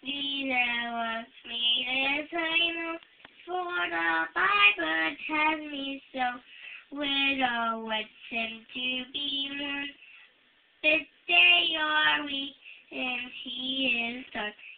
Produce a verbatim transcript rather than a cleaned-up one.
These are sweet as I know, for the Bible tells me so. Widow weds him to be one. This day are we, and he is done.